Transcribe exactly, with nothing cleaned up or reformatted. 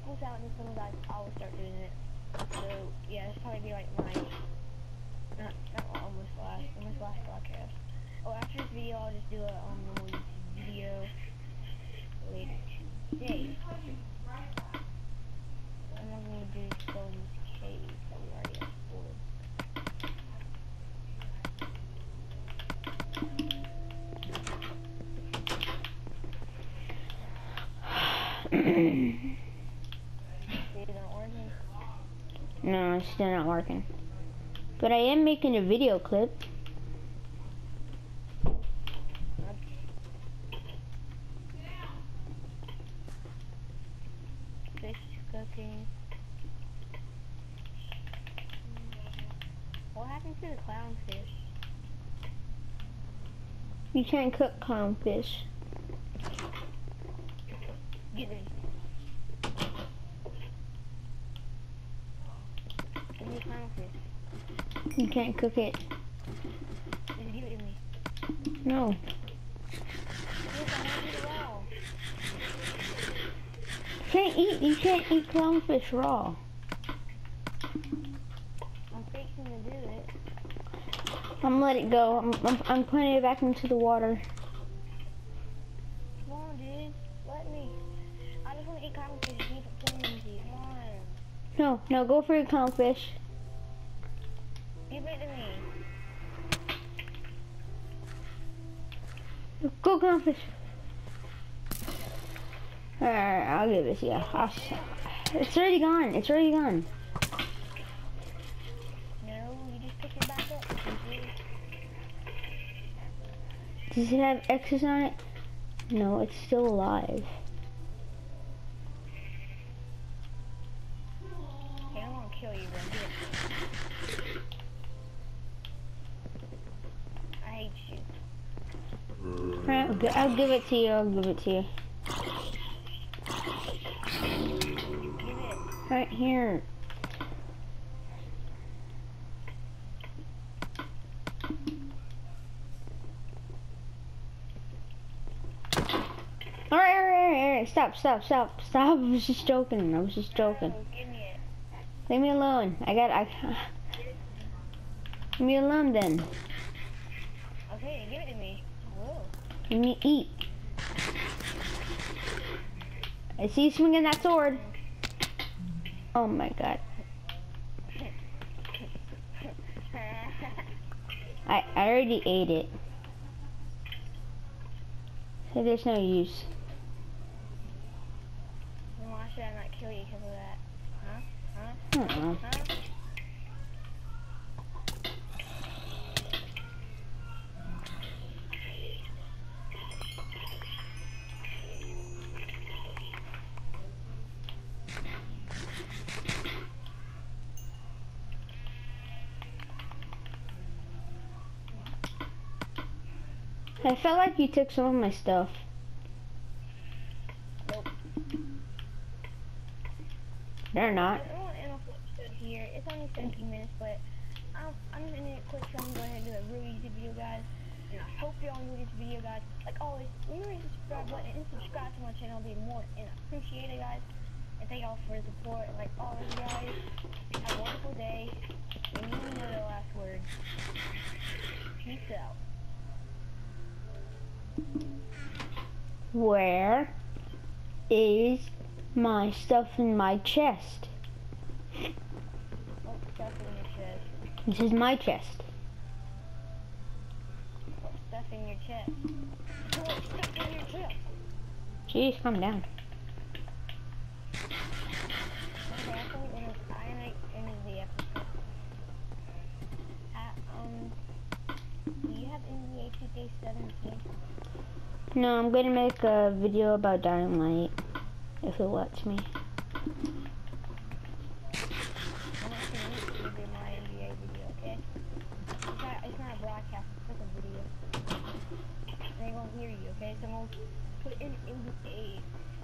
post out this one, guys, I will start doing it. So yeah, it's probably be like my not not almost last almost last broadcast. Oh, after this video, I'll just do a um normal YouTube video later today. I'm not gonna do is go in this cave that we already explored. Is it not working? No, it's still not working. But I am making a video clip. Fish cooking. What happened to the clownfish? You can't cook clownfish. Get me. Give me a clownfish. You can't cook it. Just give it to me. No. Yes, I want to do it raw. You can't eat. You can't eat clownfish raw. I'm fixing to do it. I'm let it go. I'm, I'm, I'm putting it back into the water. Come on, dude. Let me. I just want to eat clownfish. Keep it clean. Come on. No, no, go for your clownfish. Give it to me. Go clownfish. Alright, I'll give it to you. I'll, it's already gone. It's already gone. No, you just pick it back up. Does it have X's on it? No, it's still alive. Okay, I'm gonna kill you, bro. Give it to me. I hate you. Alright, I'll gi- I'll give it to you. I'll give it to you. Give it. Right here. Alright, alright, alright, stop, stop, stop, stop. I was just joking. I was just joking. No, give me it. Leave me alone. I got, I, leave me alone then. Okay, give it to me. Whoa. Let me eat. I see you swinging that sword. Oh my god. I, I already ate it. So there's no use. Then why should I not kill you because of that? Huh? Huh? I don't know. Huh? I felt like you took some of my stuff. Nope. They're not. I don't want to end off the episode here. It's only seventeen minutes, but I'm, I'm just ending it quick so I'm going to go ahead and do a really easy video, guys. And I hope y'all enjoyed this video, guys. Like always, remember to hit the subscribe button and subscribe to my channel. It'll be more and appreciate it, guys. And thank y'all for the support. And like always, guys, have a wonderful day. And you know the last word. Peace out. Where is my stuff in my chest? What stuff in your chest? This is my chest. What stuff in your chest? What stuff in your chest? Jeez, calm down. Okay, I think it is, I might end the episode. Uh, um, do you have N B A two K seventeen? No, I'm gonna make a video about Dynamite, if it lets me. I'm actually going to do my N B A video, okay? It's not, it's not a broadcast, it's like a video. And they won't hear you, okay? So I'm going to put in N B A